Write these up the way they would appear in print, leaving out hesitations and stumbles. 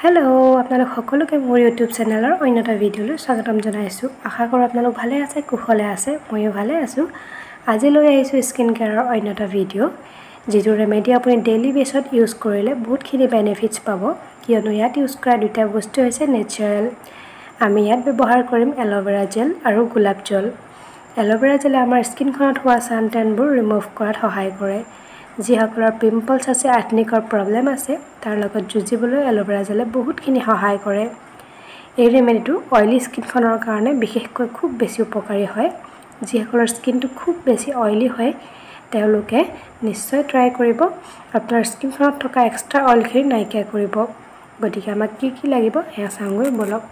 Hello আপোনালোক সকলোকে মোৰ ইউটিউব চেনেলৰ অন্য এটা ভিডিঅ'লৈ স্বাগতম জনাইছো। আশা কৰোঁ আপোনালোক ভালে আছে, কুশলে আছে। ময়ো ভালে আছো। আজি লৈ আহিছো স্কিন কেয়াৰৰ অন্য এটা ভিডিঅ', যিটো ৰেমেডি আপুনি ডেইলি বেছত ইউজ কৰিলে বহুতখিনি বেনিফিটছ পাব। কিয়নো ইয়াত ইউজ কৰা দুটা বস্তু হৈছে নেচাৰেল। আমি ইয়াত ব্যৱহাৰ কৰিম এল'ভেৰা জেল আৰু গোলাপ জল। এল'ভেৰা জেলে আমাৰ স্কিনখনত হোৱা ছান টেনবোৰ ৰিমুভ কৰাত সহায় কৰে। যিসকলৰ পিম্পলছ আছে, আৰ্টনিকৰ প্ৰব্লেম আছে, তাৰ লগত যুঁজিবলৈ এল'ভেৰা জেলে বহুতখিনি সহায় কৰে। এই ৰেমেডিটো অইলি স্কিনখনৰ কাৰণে বিশেষকৈ খুব বেছি উপকাৰী হয়। যিসকলৰ স্কিনটো খুব বেছি অইলি হয় তেওঁলোকে নিশ্চয় ট্ৰাই কৰিব। আপোনাৰ স্কিনখনত থকা এক্সট্ৰা অইলখিনি নাইকিয়া কৰিব। গতিকে আমাক কি লাগিব এয়া চাওঁগৈ বলক।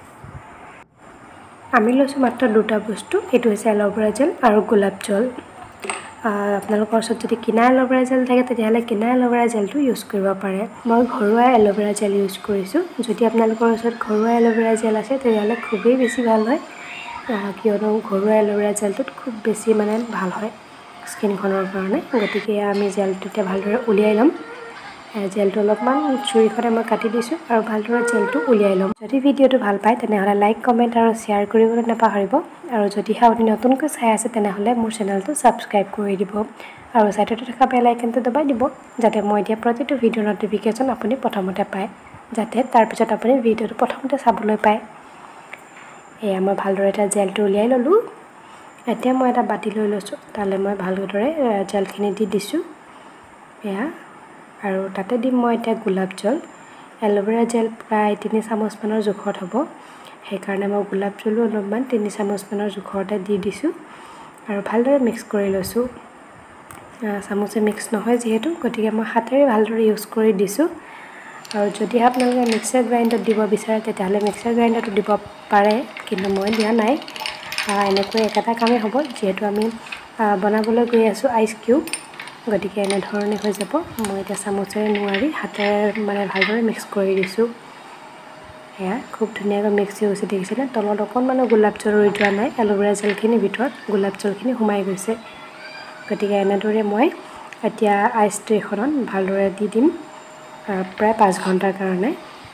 আমি লৈছোঁ মাত্ৰ দুটা বস্তু। এইটো হৈছে এল'ভেৰা জেল আৰু গোলাপ জল। আপোনালোকৰ ওচৰত যদি কিনা এল'ভেৰা জেল থাকে তেতিয়াহ'লে কিনা এল'ভেৰা জেলটো ইউজ কৰিব পাৰে। মই ঘৰুৱা এল'ভেৰা জেল ইউজ কৰিছোঁ। যদি আপোনালোকৰ ওচৰত ঘৰুৱা এল'ভেৰা জেল আছে তেতিয়াহ'লে খুবেই বেছি ভাল হয়। কিয়নো ঘৰুৱা এল'ভেৰা জেলটোত খুব বেছি ভাল হয় স্কিনখনৰ কাৰণে। গতিকে আমি জেলটো এতিয়া ভালদৰে উলিয়াই ল'ম। জেলটো অলপমান চুৰিখনে মই কাটি দিছোঁ আৰু ভালদৰে জেলটো উলিয়াই ল'ম। যদি ভিডিঅ'টো ভাল পায় তেনেহ'লে লাইক, কমেণ্ট আৰু শ্বেয়াৰ কৰিবলৈ নাপাহৰিব। আৰু যদিহে আপুনি নতুনকৈ চাই আছে তেনেহ'লে মোৰ চেনেলটো ছাবস্ক্ৰাইব কৰি দিব আৰু ছাইডতে থকা বেল আইকনটো দবাই দিব, যাতে মই দিয়া প্ৰতিটো ভিডিঅ'ৰ ন'টিফিকেশ্যন আপুনি প্ৰথমতে পায়, যাতে তাৰপিছত আপুনি ভিডিঅ'টো প্ৰথমতে চাবলৈ পায়। এয়া মই ভালদৰে এতিয়া জেলটো উলিয়াই ল'লোঁ। এতিয়া মই এটা বাতি লৈ লৈছোঁ। তালৈ মই ভালদৰে জেলখিনি দি দিছোঁ। এয়া আৰু তাতে দিম মই এতিয়া গোলাপ জল। এল'ভেৰা জেল প্ৰায় 3 চামুচমানৰ জোখত হ'ব। সেইকাৰণে মই গোলাপ জলো অলপমান 3 চামুচমানৰ জোখতে দি দিছোঁ আৰু ভালদৰে মিক্স কৰি লৈছোঁ। চামুচে মিক্স নহয় যিহেতু, গতিকে মই হাতেৰে ভালদৰে ইউজ কৰি দিছোঁ। আৰু যদি আপোনালোকে মিক্সাৰ গ্ৰাইণ্ডাৰত দিব বিচাৰে তেতিয়াহ'লে মিক্সাৰ গ্ৰাইণ্ডাৰটো দিব পাৰে, কিন্তু মই দিয়া নাই। এনেকৈ একেটা কামেই হ'ব, যিহেতু আমি বনাবলৈ গৈ আছোঁ আইচ কিউব। গতিকে এনেধৰণে হৈ যাব। মই এতিয়া চামুচেৰে নোৱাৰি হাতেৰে ভালদৰে মিক্স কৰি দিছোঁ। এয়া খুব ধুনীয়াকৈ মিক্স হৈ গৈছে, দেখিছেনে? তলত অকণমানো গোলাপ জল ৰৈ যোৱা নাই। এল'ভেৰা জেলখিনিৰ ভিতৰত গোলাপ জলখিনি সোমাই গৈছে। গতিকে এনেদৰে মই এতিয়া আইচ ট্ৰেখনত ভালদৰে দি দিম প্ৰায় 5 ঘণ্টাৰ কাৰণে।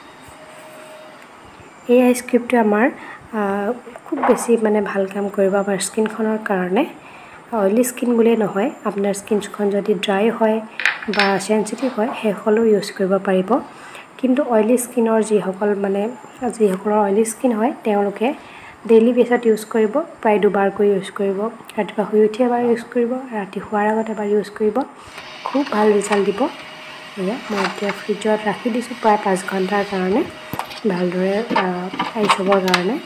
এই আইচ কিউবটোৱে আমাৰ খুব বেছি ভাল কাম কৰিব আমাৰ স্কিনখনৰ কাৰণে। অইলি স্কিন বুলিয়ে নহয়, আপোনাৰ স্কিনখন যদি ড্ৰাই হয় বা চেঞ্চিটিভ হয় সেইসকলেও ইউজ কৰিব পাৰিব। কিন্তু অইলি স্কিনৰ যিসকলৰ অইলি স্কিন হয় তেওঁলোকে ডেইলি বেছত ইউজ কৰিব, প্ৰায় 2 বাৰকৈ ইউজ কৰিব। ৰাতিপুৱা শুই উঠি এবাৰ ইউজ কৰিব, ৰাতি শোৱাৰ আগত এবাৰ ইউজ কৰিব। খুব ভাল ৰিজাল্ট দিব। এয়া মই এতিয়া ফ্ৰিজত ৰাখি দিছোঁ প্ৰায় 5 ঘণ্টাৰ কাৰণে, ভালদৰে আইচ হ'বৰ কাৰণে।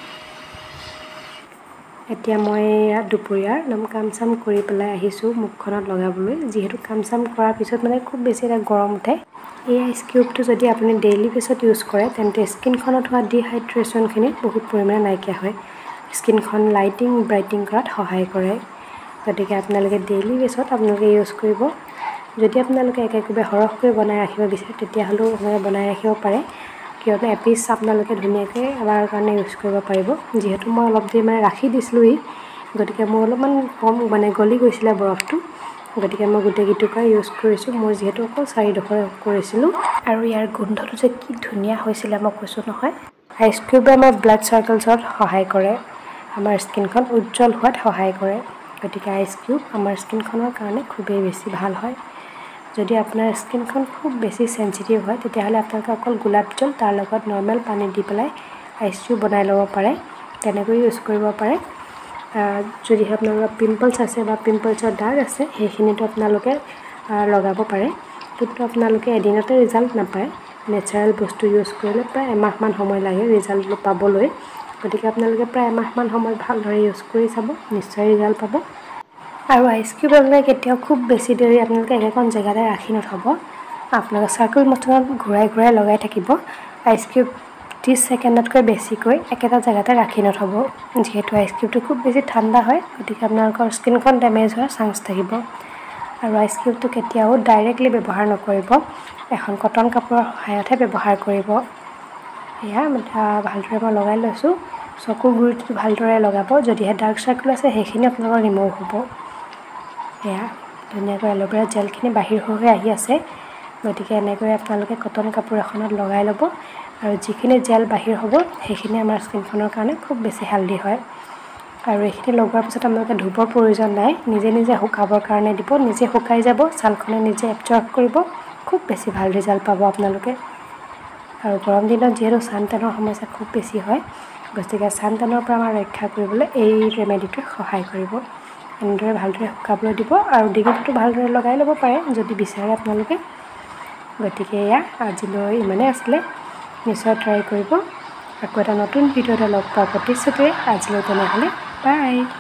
এতিয়া মই দুপৰীয়াৰ কাম চাম কৰি পেলাই আহিছোঁ মুখখনত লগাবলৈ। যিহেতু কাম চাম কৰাৰ পিছত খুব বেছি এটা গৰম উঠে। এই আইচ কিউবটো যদি আপুনি ডেইলি বেছত ইউজ কৰে তেন্তে স্কিনখনত হোৱা ডিহাইড্ৰেশ্যনখিনি বহুত পৰিমাণে নাইকিয়া হয়। স্কিনখন ব্ৰাইটিং কৰাত সহায় কৰে। গতিকে আপোনালোকে ডেইলি বেছত ইউজ কৰিব। যদি আপোনালোকে একেকোবে সৰহকৈ বনাই ৰাখিব বিচাৰে তেতিয়াহ'লেও বনাই ৰাখিব পাৰে। কিয়নো এপিচ আপোনালোকে ধুনীয়াকৈ এবাৰৰ কাৰণে ইউজ কৰিব পাৰিব। যিহেতু মই অলপ দেৰি ৰাখি দিছিলোঁহি, গতিকে মোৰ অলপমান কম গলি গৈছিলে বৰফটো। গতিকে মই গোটেইকেইটুকুৰা ইউজ কৰিছোঁ। মোৰ যিহেতু অকল 4 ডোখৰ কৰিছিলোঁ। আৰু ইয়াৰ গোন্ধটো যে কি ধুনীয়া হৈছিলে মই কৈছোঁ নহয়। আইচ কিউবে আমাৰ ব্লাড চাৰ্কেলছত সহায় কৰে, আমাৰ স্কিনখন উজ্জ্বল হোৱাত সহায় কৰে। গতিকে আইচ কিউব আমাৰ স্কিনখনৰ কাৰণে খুবেই বেছি ভাল হয়। যদি আপোনাৰ স্কিনখন খুব বেছি চেঞ্চিটিভ হয় তেতিয়াহ'লে আপোনালোকে অকল গোলাপ জল তাৰ লগত নৰ্মেল পানী দি পেলাই আইচ কিউব বনাই ল'ব পাৰে। তেনেকৈ ইউজ কৰিব পাৰে। যদিহে আপোনালোকৰ পিম্পলছ আছে বা পিম্পলছৰ দাগ আছে সেইখিনিতো আপোনালোকে লগাব পাৰে। কিন্তু আপোনালোকে এদিনতে ৰিজাল্ট নাপায়। নেচাৰেল বস্তু ইউজ কৰিলে প্ৰায় এমাহমান সময় লাগে ৰিজাল্টটো পাবলৈ। গতিকে আপোনালোকে প্ৰায় এমাহমান সময় ভালদৰে ইউজ কৰি চাব, নিশ্চয় ৰিজাল্ট পাব। আৰু আইচ কিউব আপোনালোকে কেতিয়াও খুব বেছি দেৰি একেখন জেগাতে ৰাখি নথ'ব। আপোনালোকে চাৰ্কুল মচনত ঘূৰাই ঘূৰাই লগাই থাকিব। আইচ কিউব 30 ছেকেণ্ডতকৈ বেছিকৈ একেটা জেগাতে ৰাখি নথ'ব। যিহেতু আইচ কিউবটো খুব বেছি ঠাণ্ডা হয়, গতিকে আপোনালোকৰ স্কিনখন ডেমেজ হোৱাৰ চান্স থাকিব। আৰু আইচ কিউবটো কেতিয়াও ডাইৰেক্টলি ব্যৱহাৰ নকৰিব, এখন কটন কাপোৰৰ সহায়তহে ব্যৱহাৰ কৰিব। এয়া ভালদৰে মই লগাই লৈছোঁ। চকুৰ গুৰিটো ভালদৰে লগাব। যদিহে ডাৰ্ক চাৰ্কুল আছে সেইখিনি আপোনালোকৰ ৰিমুভ হ'ব। এয়া ধুনীয়াকৈ এল'ভেৰা জেলখিনি বাহিৰ হৈ আহি আছে। গতিকে এনেকৈ আপোনালোকে কটন কাপোৰ এখনত লগাই ল'ব আৰু যিখিনি জেল বাহিৰ হ'ব সেইখিনি আমাৰ স্কিনখনৰ কাৰণে খুব বেছি হেল্ডি হয় আৰু এইখিনি লগোৱাৰ পিছত আপোনালোকে ধুবৰ প্ৰয়োজন নাই নিজে নিজে শুকাবৰ কাৰণে দিব নিজে শুকাই যাব ছালখনে নিজে এবজৰ্ব কৰিব খুব বেছি ভাল ৰিজাল্ট পাব আপোনালোকে আৰু গৰম দিনত যিহেতু ছানটেনৰ সমস্যা খুব বেছি হয় গতিকে ছানটেনৰ পৰা আমাৰ ৰক্ষা কৰিবলৈ এই ৰেমেডিটোৱে সহায় কৰিব এনেদৰে ভালদৰে শুকাবলৈ দিব আৰু ডিঙিটো ভালদৰে লগাই ল'ব পাৰে যদি বিচাৰে আপোনালোকে গতিকে এয়া আজিলৈ ইমানেই আছিলে নিশ্চয় ট্ৰাই কৰিব আকৌ এটা নতুন ভিডিঅ'তে লগ পোৱাৰ প্ৰতিশ্ৰুতিৰে আজিলৈ তেনেহ'লে বাই